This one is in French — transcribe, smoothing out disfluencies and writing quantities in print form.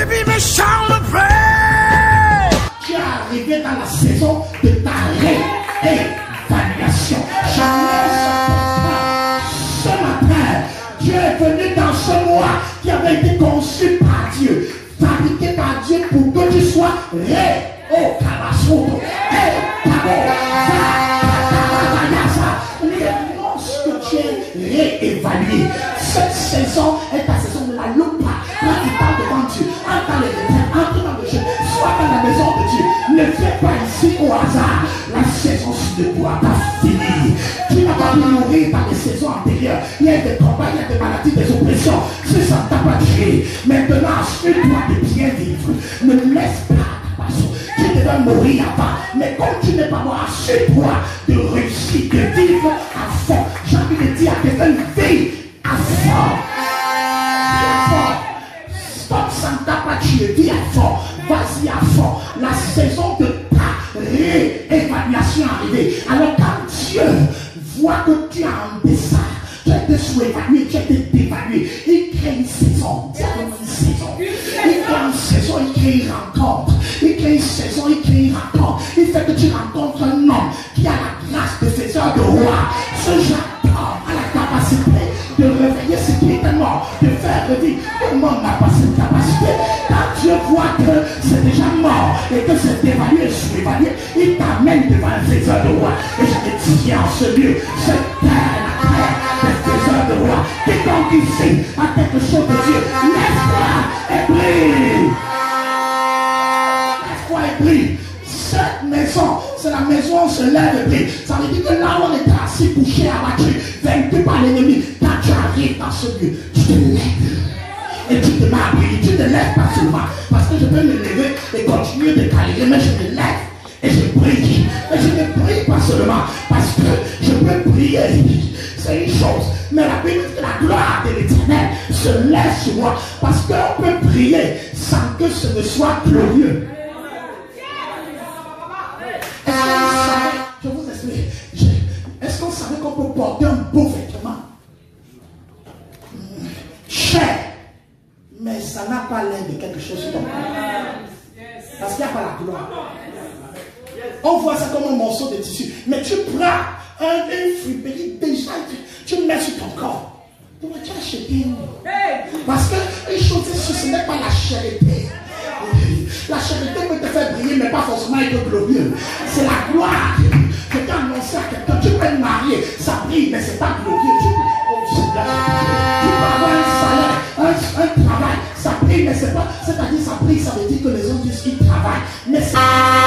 baby, me shout and pray. Tu es arrivé dans la saison de ta réévaluation. Ce matin, Dieu est venu dans ce mois qui avait été conçu par Dieu, fabriqué par Dieu pour que tu sois réévalué. Cette saison est ta saison de la loupe. Là, tu parles devant Dieu. Entre dans les détails, entre dans le jeu. Sois dans la maison de Dieu. Ne viens pas ici au hasard. La saison ne doit pas finir. Tu n'as pas pu mourir par les saisons antérieures. Il y a des combats, il y a des maladies, des oppressions. Si ça ne t'a pas tué, maintenant, assure-toi de bien vivre. Ne laisse pas ta passion. Tu devais mourir avant. Mais comme tu n'es pas mort, assure-toi de réussir, de vivre à fond. J'ai envie de dire à quelqu'un, vis à fond. Vis à fond. Stop, ça ne t'a pas tué. Vis à fond. Vas-y à fond. La saison de ta réévaluation est arrivée. Alors quand Dieu voit que tu as un dessin, tu as été sous-évalué, tu as été dévalué, il crée une saison. Une saison. Il crée une saison, il crée une rencontre. Il crée une saison, il crée une rencontre. Il fait que tu rencontres un homme qui a la grâce de faiseur de roi. Ce jeune homme a la capacité de réveiller ce qui était mort, de faire revivre. Tout le monde n'a pas cette capacité. Quand Dieu voit que c'est déjà mort et que c'est dévalué, sous-évalué, il t'amène devant un faiseur de roi. Et je te dis en ce lieu, cette terre, la terre des faiseurs de roi. Quiconque ici a quelque chose de Dieu, lève-toi et prie. Lève-toi et prie. Cette maison, c'est la maison où on se lève et prie. Ça veut dire que là où on est assis, couché, abattu, vaincu par l'ennemi, quand tu arrives dans ce lieu, tu te lèves. Et tu te mets à prier. Tu te lèves pas seulement. Parce que je peux me lever et continuer de caler, mais je me lève et je prie. Et je ne prie pas seulement parce que je peux prier. C'est une chose. Mais la Bible dit que la gloire de l'Éternel se lève sur moi. Parce qu'on peut prier sans que ce ne soit glorieux. Je vous explique. Est-ce qu'on savait qu'on peut porter un beau vêtement cher, mais ça n'a pas l'air de quelque chose sur ton corps? Parce qu'il n'y a pas la gloire. On voit ça comme un morceau de tissu. Mais tu prends une friperie déjà, tu le mets sur ton corps. Tu vas acheter. Parce que une chose, ce n'est pas la charité. La charité peut te faire briller, mais pas forcément être glorieux. C'est la gloire que tu as annoncé à quelqu'un. Tu peux être marié, ça brille, mais ce n'est pas glorieux. Tu peux avoir un salaire, un travail, ça brille, mais c'est pas. C'est-à-dire, ça brille, ça veut dire que les autres disent qu'ils travaillent. Mais c'est